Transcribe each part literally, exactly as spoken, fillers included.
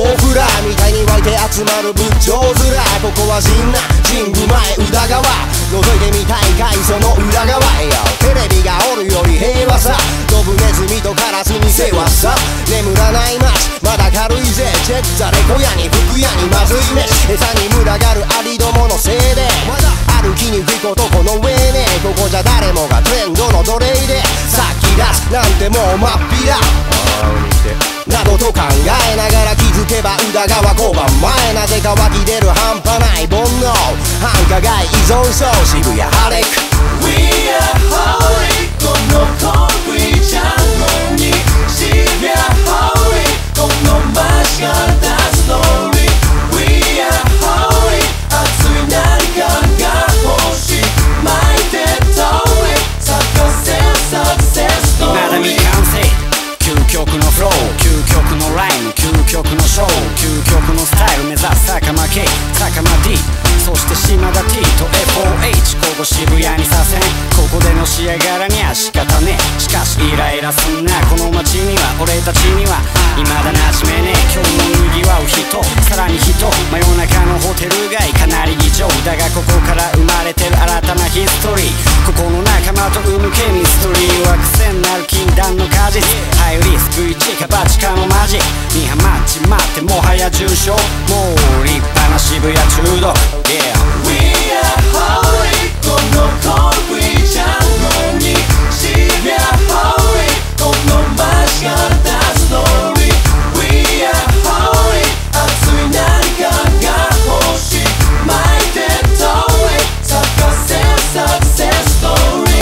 フラみたいに湧いて集まる仏頂面。ここは神南神宮前宇田川、覗いてみたいかいその裏側よ。テレビがおるより平和さ、ドブネズミとカラスに世話さ。眠らない街まだ軽いぜ、チェックザレ小屋に服屋にまずい飯、餌に群がるアリどものせいで歩きにくいことこの上ね。ここじゃ誰もがトレンドの奴隷で、さっき出すなんてもう真っ平などと考えながら気づけば宇田川交番前、なぜか湧き出る半端ない煩悩、繁華街依存症渋谷ハレク We are holy このコンクリートジャングルに渋谷holy この街から出すストーリー We are holy 熱い何かが欲しい巻いて通り咲かせサクセスストーリー。 未だ未完成究極のフロー、究極のライム、究極のショー、究極のスタイル目指す坂間 K、坂間 D、そして島田 T と エフオーエイチ、 ここ渋谷にさせん、ここでの仕上がらには仕方ねえ。しかしイライラすんなこの街には、俺たちには未だ馴染めねえ。今日も賑わう人、さらに人、真夜中のホテル街かなり異常だが、ここから生まれてる新たなヒストリー、ここの仲間と生むケミストリーは癖になる禁断の果実、ハイリスクいちかバチかのマジにハマっちまってもはや重症、もう立派な渋谷中毒、yeah。 We are holy このコンクリートジャングルに渋谷holy この街から出すストーリー We are holy 熱い何かが欲しい巻いて通り咲かせサクセスストーリー。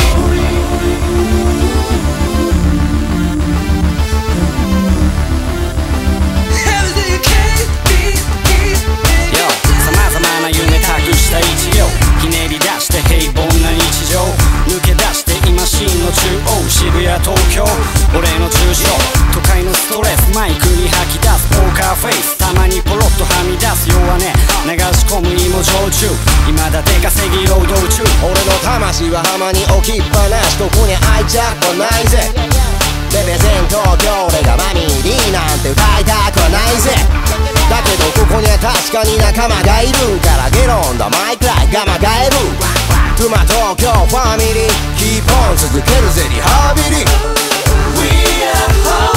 ひねり出して平凡な日常、抜け出して今真の中央渋谷東京、俺の住所都会のストレスマイクに吐き出すポーカーフェイス、たまにポロッとはみ出す弱音流し込む芋焼酎、未だ出稼ぎ労働中、 俺の魂は浜に置きっぱなし、ここに愛着はないぜ。レベゼン東京俺がマミー D なんて歌いたくはないぜ。だけどここには確かに仲間がいるからゲロンだマイクライガマガエル妻東京ファミリーキーポン続けるぜリハビリ We are holy